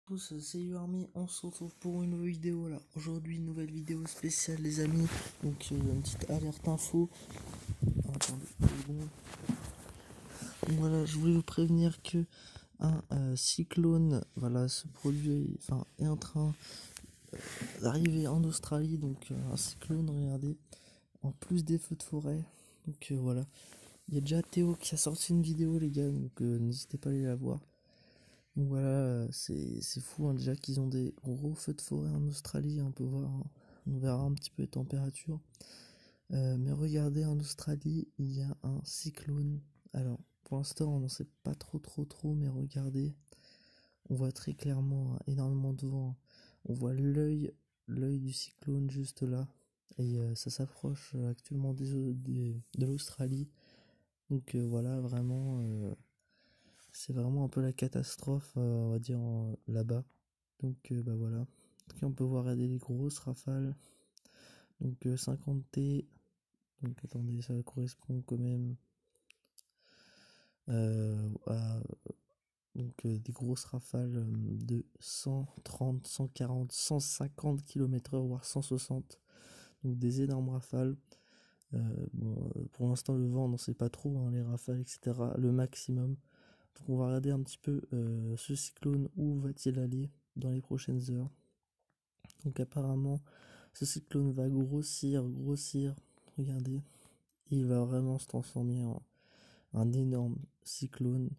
tous, c'est UArmy, on se retrouve pour une nouvelle vidéo là. Aujourd'hui, une nouvelle vidéo spéciale les amis. Donc une petite alerte info. Attendez 2 secondes. Donc, voilà, je voulais vous prévenir que un cyclone se produit, est en train d'arriver en Australie. Donc un cyclone, regardez, en plus des feux de forêt. Donc voilà. Il y a déjà Théo qui a sorti une vidéo les gars, donc n'hésitez pas à aller la voir. Donc voilà, c'est fou hein, déjà qu'ils ont des gros feux de forêt en Australie, on peut voir, hein. On verra un petit peu les températures. Mais regardez, en Australie, il y a un cyclone. Alors, pour l'instant, on n'en sait pas trop, mais regardez, on voit très clairement énormément de vent. On voit l'œil du cyclone juste là. Et ça s'approche actuellement de l'Australie. Donc voilà, vraiment... c'est vraiment un peu la catastrophe, on va dire, là-bas. Donc bah voilà. En tout cas, on peut voir des grosses rafales. Donc 50 T. Donc attendez, ça correspond quand même à des grosses rafales de 130, 140, 150 km/h, voire 160. Donc des énormes rafales. Pour l'instant, le vent, on n'en sait pas trop, hein, les rafales, etc. Le maximum. Donc on va regarder un petit peu ce cyclone, où va-t-il aller dans les prochaines heures. Donc apparemment ce cyclone va grossir, regardez, il va vraiment se transformer en un énorme cyclone.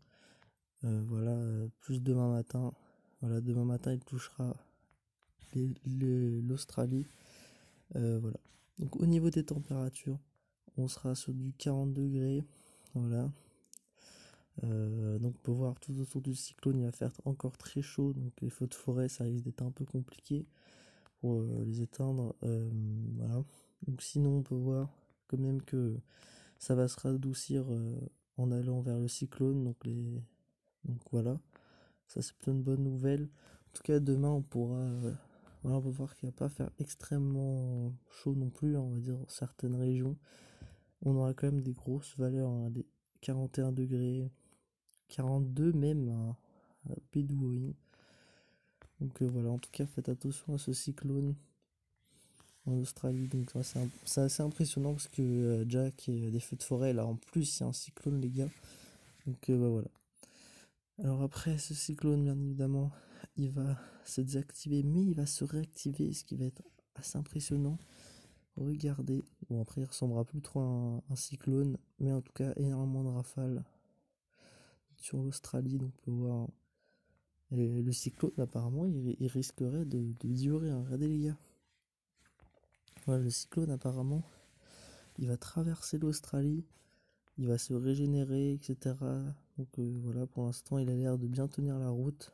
Plus demain matin. Voilà, demain matin il touchera l'Australie. Voilà. Donc au niveau des températures, on sera sur du 40 degrés. Voilà. Donc on peut voir tout autour du cyclone, il va faire encore très chaud, donc les feux de forêt ça risque d'être un peu compliqué pour les éteindre. Voilà. Donc sinon on peut voir quand même que ça va se radoucir en allant vers le cyclone, donc voilà, ça c'est plutôt une bonne nouvelle. En tout cas demain on pourra on peut voir qu'il va pas faire extrêmement chaud non plus, hein, on va dire dans certaines régions. On aura quand même des grosses valeurs, hein, des 41 degrés, 42 même à Pédouin. Donc voilà, en tout cas faites attention à ce cyclone en Australie. Donc c'est assez impressionnant parce que Jack et des feux de forêt, là en plus il y a un cyclone les gars. Donc voilà. Alors après ce cyclone bien évidemment il va se désactiver, mais il va se réactiver, ce qui va être assez impressionnant. Regardez, bon après il ressemblera plus trop à un cyclone, mais en tout cas énormément de rafales sur l'Australie. Donc on peut voir. Et le cyclone, apparemment, il risquerait de durer, hein. Regardez les gars. Voilà, le cyclone, apparemment, il va traverser l'Australie, il va se régénérer, etc. Donc voilà, pour l'instant, il a l'air de bien tenir la route.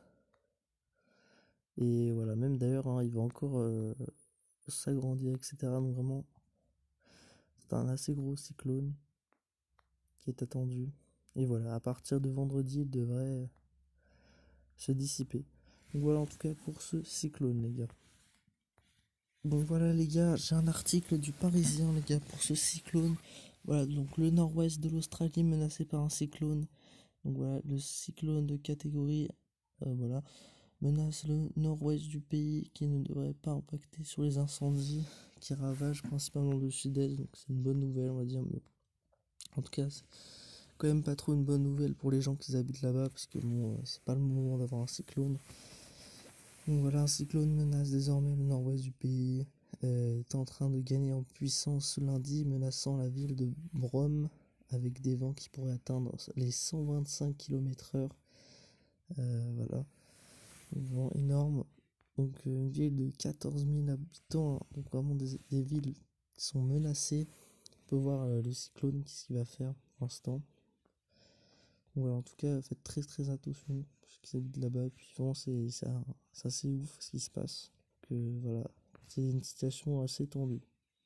Et voilà, même d'ailleurs, hein, il va encore s'agrandir, etc. Donc vraiment, c'est un assez gros cyclone qui est attendu. Et voilà, à partir de vendredi, il devrait se dissiper. Donc voilà en tout cas pour ce cyclone les gars. Donc voilà les gars, j'ai un article du Parisien les gars pour ce cyclone. Voilà, donc le nord-ouest de l'Australie menacé par un cyclone. Donc voilà, le cyclone de catégorie menace le nord-ouest du pays, qui ne devrait pas impacter sur les incendies qui ravagent principalement le sud-est. Donc c'est une bonne nouvelle on va dire, mais en tout cas c'est quand même pas trop une bonne nouvelle pour les gens qui habitent là-bas, parce que bon, c'est pas le moment d'avoir un cyclone. Donc voilà, un cyclone menace désormais le nord-ouest du pays, est en train de gagner en puissance ce lundi, menaçant la ville de Brome, avec des vents qui pourraient atteindre les 125 km/h. Voilà, un vent énorme. Donc une ville de 14 000 habitants, hein. Donc vraiment des villes qui sont menacées. On peut voir le cyclone, qu'est-ce qu'il va faire pour l'instant. Ouais, en tout cas, faites très attention pour ceux qui habitent là-bas. Et puis vraiment, c'est assez ouf ce qui se passe. Que voilà, c'est une situation assez tendue.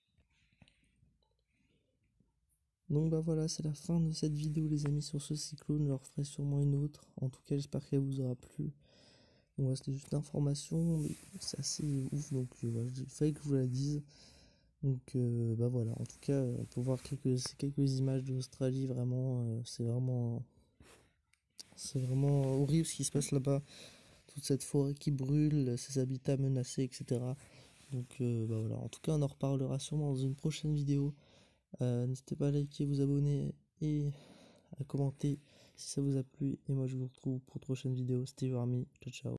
Donc bah voilà, c'est la fin de cette vidéo les amis sur ce cyclone. Je leur ferai sûrement une autre. En tout cas, j'espère qu'elle vous aura plu. Donc voilà, c'était juste l'information, mais c'est assez ouf. Donc voilà, il fallait que je vous la dise. Donc bah voilà, en tout cas, on peut voir quelques images de l'Australie. Vraiment, c'est vraiment horrible ce qui se passe là-bas. toute cette forêt qui brûle, ces habitats menacés, etc. Donc bah voilà, en tout cas on en reparlera sûrement dans une prochaine vidéo. N'hésitez pas à liker, vous abonner et à commenter si ça vous a plu. Et moi je vous retrouve pour une prochaine vidéo. C'était Army, ciao ciao.